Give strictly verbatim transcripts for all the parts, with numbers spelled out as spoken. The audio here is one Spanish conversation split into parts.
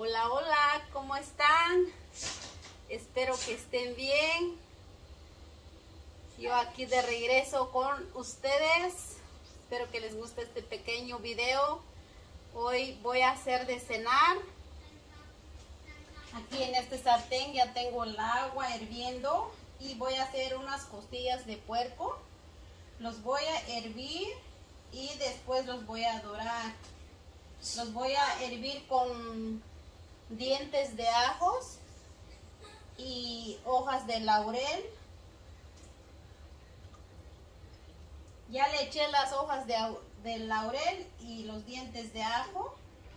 Hola, hola, ¿cómo están? Espero que estén bien. Yo aquí de regreso con ustedes. Espero que les guste este pequeño video. Hoy voy a hacer de cenar. Aquí en este sartén ya tengo el agua hirviendo y voy a hacer unas costillas de puerco. Los voy a hervir y después los voy a dorar. Los voy a hervir con dientes de ajos y hojas de laurel. Ya le eché las hojas de, de laurel y los dientes de ajo.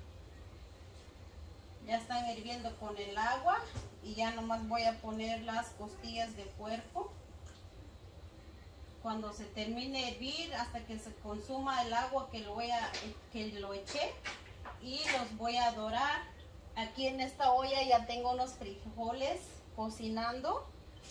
Ya están hirviendo con el agua y ya nomás voy a poner las costillas de puerco. Cuando se termine de hervir, hasta que se consuma el agua que lo, voy a, que lo eché, y los voy a dorar. Aquí en esta olla ya tengo unos frijoles cocinando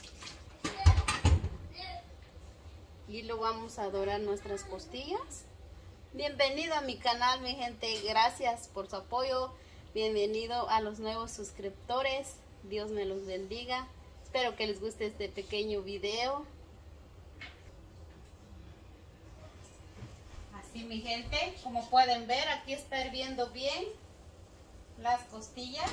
y lo vamos a dorar nuestras costillas. Bienvenido a mi canal, mi gente, gracias por su apoyo. Bienvenido a los nuevos suscriptores, Dios me los bendiga. Espero que les guste este pequeño video. Así, mi gente, como pueden ver, aquí está hirviendo bien las costillas.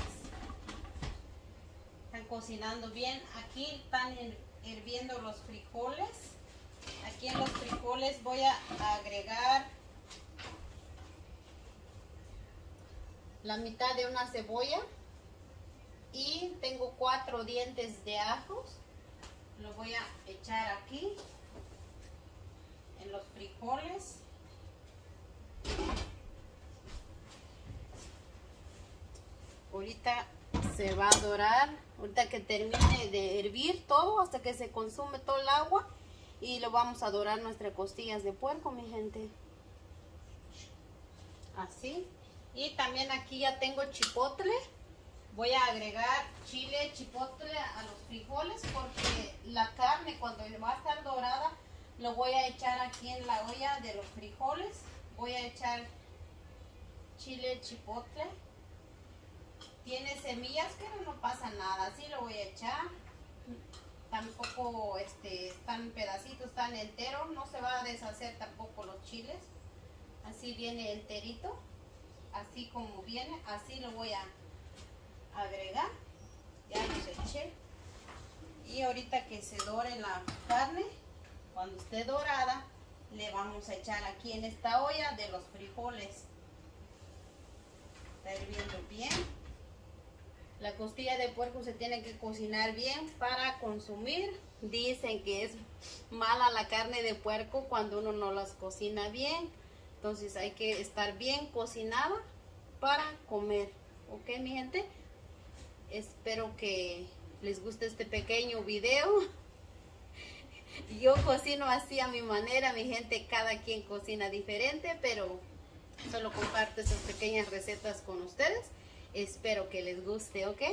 Están cocinando bien. Aquí están hirviendo los frijoles. Aquí en los frijoles voy a agregar la mitad de una cebolla y tengo cuatro dientes de ajos. Lo voy a echar aquí en los frijoles. Ahorita se va a dorar, ahorita que termine de hervir todo, hasta que se consume todo el agua, y lo vamos a dorar nuestras costillas de puerco, mi gente. Así. Y también aquí ya tengo chipotle. Voy a agregar chile chipotle a los frijoles, porque la carne, cuando va a estar dorada, lo voy a echar aquí en la olla de los frijoles. Voy a echar chile chipotle. Tiene semillas, pero no pasa nada, así lo voy a echar. Tampoco este, están pedacitos, están enteros, no se va a deshacer tampoco los chiles. Así viene enterito, así como viene, así lo voy a agregar. Ya los eché. Y ahorita que se dore la carne, cuando esté dorada, le vamos a echar aquí en esta olla de los frijoles. Está hirviendo bien. La costilla de puerco se tiene que cocinar bien para consumir. Dicen que es mala la carne de puerco cuando uno no las cocina bien. Entonces hay que estar bien cocinada para comer. ¿Ok, mi gente? Espero que les guste este pequeño video. Yo cocino así a mi manera, mi gente. Cada quien cocina diferente, pero solo comparto estas pequeñas recetas con ustedes. Espero que les guste, ¿ok?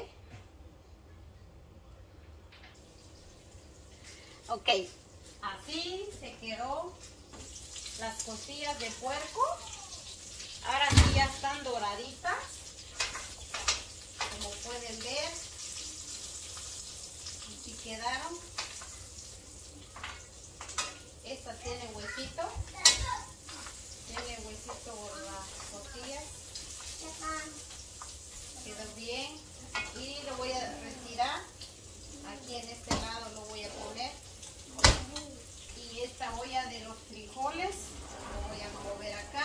Ok, así se quedó las costillas de puerco. Ahora sí ya están doraditas, como pueden ver. Así quedaron. Esta tiene huesito. Tiene huesito por las costillas. Quedó bien, y lo voy a retirar. Aquí en este lado lo voy a poner, y esta olla de los frijoles lo voy a mover acá.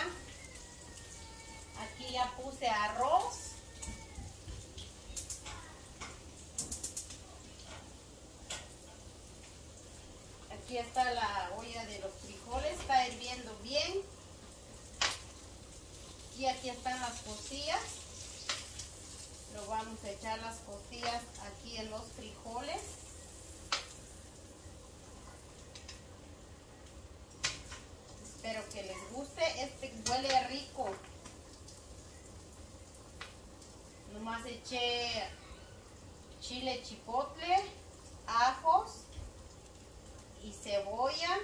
Aquí ya puse arroz. Aquí está la olla de los frijoles, está hirviendo bien. Y aquí están las costillas. Lo vamos a echar las costillas aquí en los frijoles. Espero que les guste. Este huele rico. Nomás eché chile chipotle, ajos y cebolla.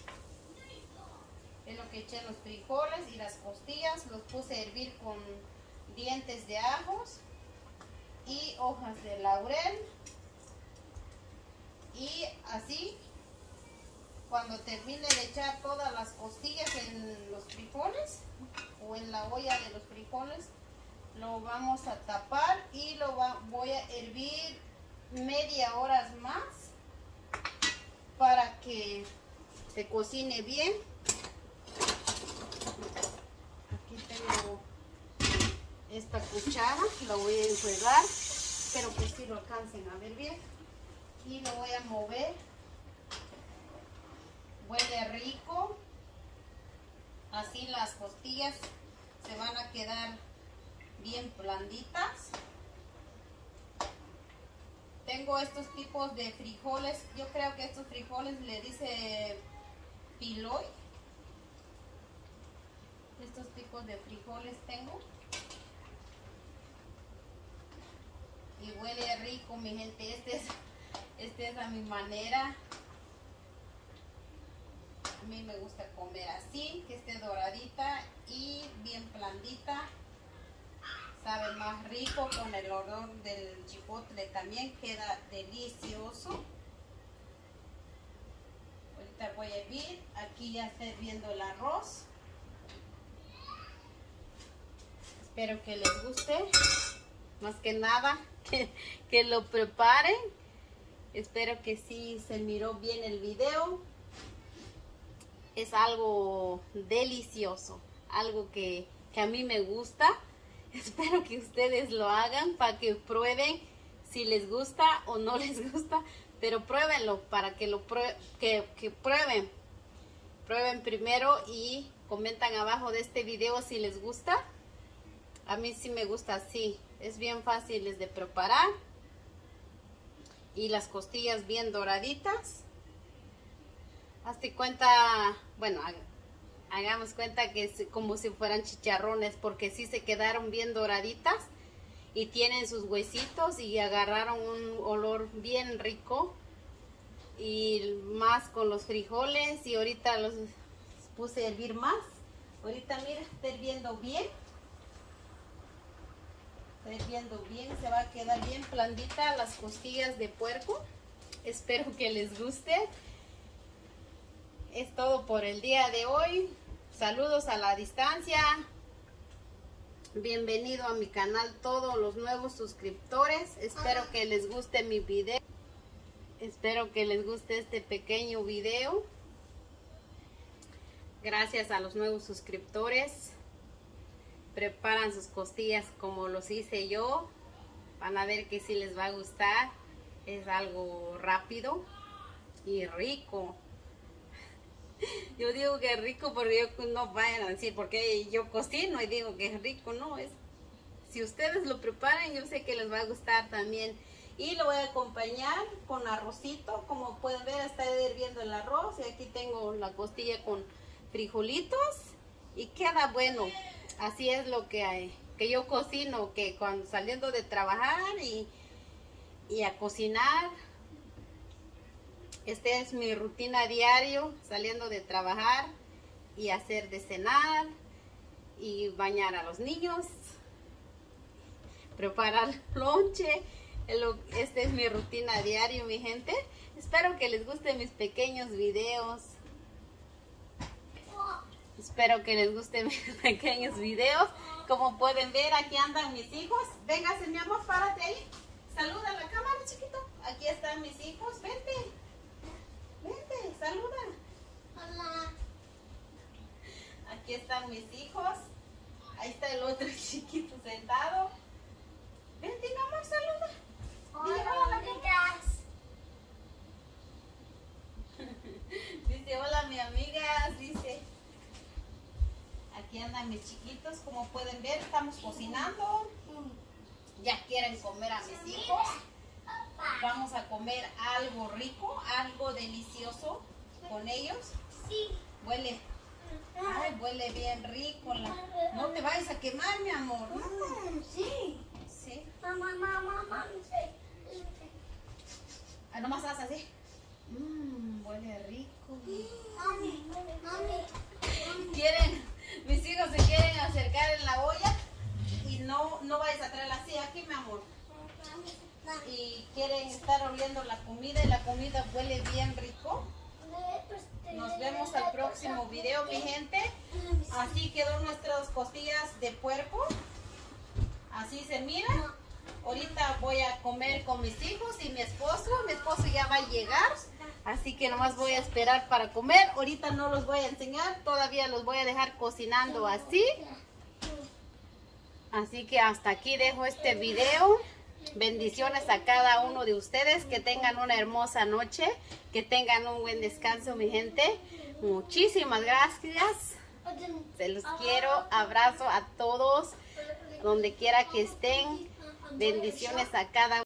Es lo que eché en los frijoles y las costillas. Los puse a hervir con dientes de ajos. y hojas de laurel. Y así, cuando termine de echar todas las costillas en los frijoles o en la olla de los frijoles, lo vamos a tapar y lo va, voy a hervir media hora más para que se cocine bien. Aquí tengo esta cuchara, la voy a enjuagar, espero que sí lo alcancen a ver bien. Y lo voy a mover. Huele rico. Así las costillas se van a quedar bien blanditas. Tengo estos tipos de frijoles. Yo creo que estos frijoles le dice piloy. Estos tipos de frijoles tengo. Y huele rico, mi gente. Este es, este es a mi manera. A mí me gusta comer así, que esté doradita y bien blandita. Sabe más rico con el olor del chipotle, también queda delicioso. Ahorita voy a hervir. Aquí ya está hirviendo el arroz. Espero que les guste. Más que nada, que, que lo preparen. Espero que sí se miró bien el video. Es algo delicioso, algo que, que a mí me gusta. Espero que ustedes lo hagan para que prueben si les gusta o no les gusta, pero pruébenlo para que lo prue que, que prueben. Prueben primero y comentan abajo de este video si les gusta. A mí sí me gusta así, es bien fácil de preparar. Y las costillas bien doraditas. Hazte cuenta, bueno, hagamos cuenta que es como si fueran chicharrones, porque sí se quedaron bien doraditas y tienen sus huesitos y agarraron un olor bien rico. Y más con los frijoles, y ahorita los puse a hervir más. Ahorita mira, está hirviendo bien. Está hirviendo bien, se va a quedar bien blandita las costillas de puerco. Espero que les guste. Es todo por el día de hoy. Saludos a la distancia. Bienvenido a mi canal todos los nuevos suscriptores. Espero que les guste mi video. Espero que les guste este pequeño video. Gracias a los nuevos suscriptores. Preparan sus costillas como los hice yo. Van a ver que sí les va a gustar. Es algo rápido y rico. Yo digo que es rico porque yo, no vayan a decir porque yo cocino y digo que es rico. No, es, si ustedes lo preparan, yo sé que les va a gustar también. Y lo voy a acompañar con arrocito. Como pueden ver, está hirviendo el arroz. Y aquí tengo la costilla con frijolitos. Y queda bueno. Así es lo que hay, que yo cocino, que cuando saliendo de trabajar y, y a cocinar. Esta es mi rutina diario, saliendo de trabajar y hacer de cenar y bañar a los niños, preparar lonche. Esta es mi rutina diario, mi gente. Espero que les gusten mis pequeños videos. Espero que les gusten mis pequeños videos. Como pueden ver, aquí andan mis hijos. Véngase, mi amor, párate ahí. Saluda a la cámara, chiquito. Aquí están mis hijos. Vente. Vente, saluda. Hola. Aquí están mis hijos. Ahí está el otro chiquito sentado. Vente, mi amor, saluda. Dile hola a la cámara. Dice, hola, mi amiga. Dice. Aquí andan mis chiquitos, como pueden ver, estamos cocinando. Ya quieren comer a mis hijos. Vamos a comer algo rico, algo delicioso con ellos. Sí. Huele, ay, huele bien rico. La, no te vayas a quemar, mi amor. ¿No? Sí. Sí. Mamá, mamá, mamá. Ah, nomás haz así. Mmm, huele rico. Mami, mami. ¿Quieren? Mis hijos se quieren acercar en la olla y no, no vayas a traerla así. Aquí, mi amor. y quieren estar oliendo la comida y la comida huele bien rico. Nos vemos al próximo video, mi gente. Así quedó nuestras costillas de puerco. Así se mira. Ahorita voy a comer con mis hijos y mi esposo. Mi esposo ya va a llegar. Así que nomás voy a esperar para comer. Ahorita no los voy a enseñar. Todavía los voy a dejar cocinando así. Así que hasta aquí dejo este video. Bendiciones a cada uno de ustedes. Que tengan una hermosa noche. Que tengan un buen descanso, mi gente. Muchísimas gracias. Se los quiero. Abrazo a todos. Donde quiera que estén. Bendiciones a cada uno.